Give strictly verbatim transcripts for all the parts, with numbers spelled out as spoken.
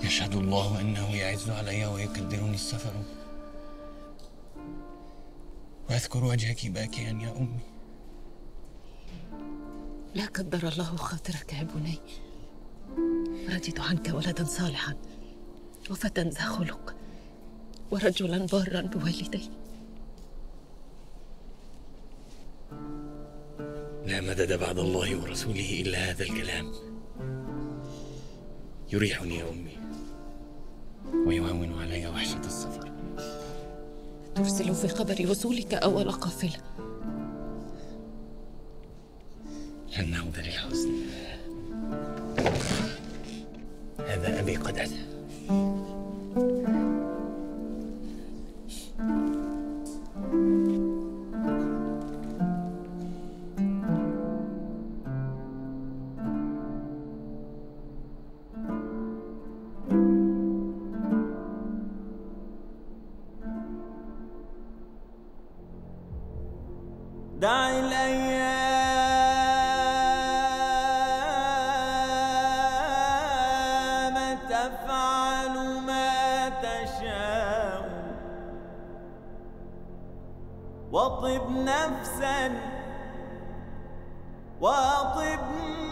يشهد الله أنه يعز علي ويكدرني السفر، وأذكر وجهك باكيا يا أمي. لا قدر الله خاطرك يا بني. رضيت عنك ولدا صالحا وفتى ذا خلق ورجلا بارا بوالديه. لا مدد بعد الله ورسوله إلا هذا الكلام، يريحني يا أمي ويهون علي وحشة السفر. ترسل في خبر وصولك أول قافلة. لن نعود للحزن، هذا أبي قد أتى. دع الأيام تفعل ما تشاء، وطب نفسا وطب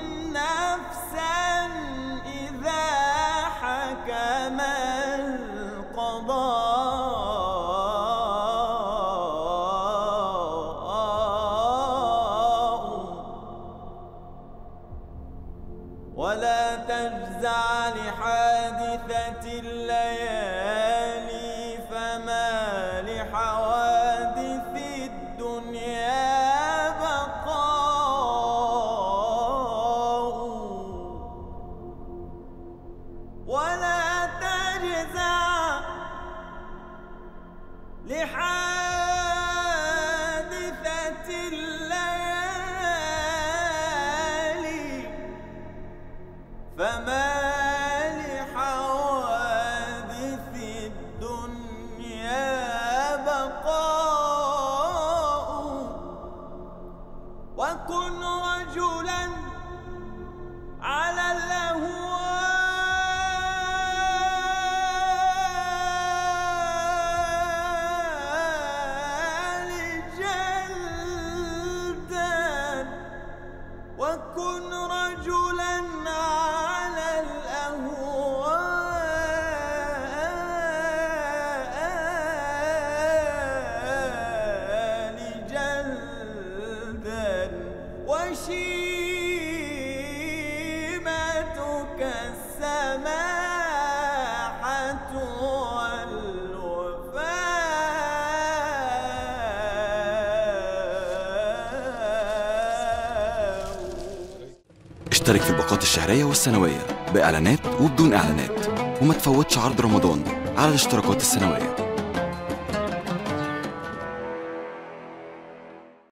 نفسا إذا حكم القضاء، ولا تجزع لحادثة الليالي، فما لحوادث الدنيا بقاء. ولا تجزع لحادثة الليالي، فما لحوادث الدنيا بقاء. وكن رجلا على الأهوال جلدا، وكن رجلا على الأهوال جلدا، وشيمتك السماحة والوفاء. اشترك في الباقات الشهرية والسنوية بإعلانات وبدون إعلانات، وما تفوتش عرض رمضان على الاشتراكات السنوية.